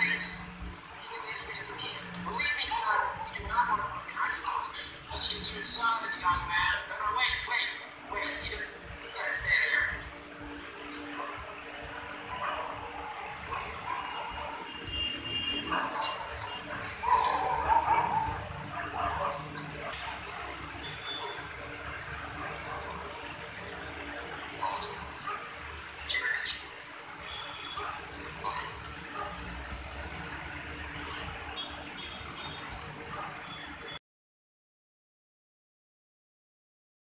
please. You can whisper to me. Believe me, son, you do not want to put me in high school. Let's get you inside, young man. No, wait.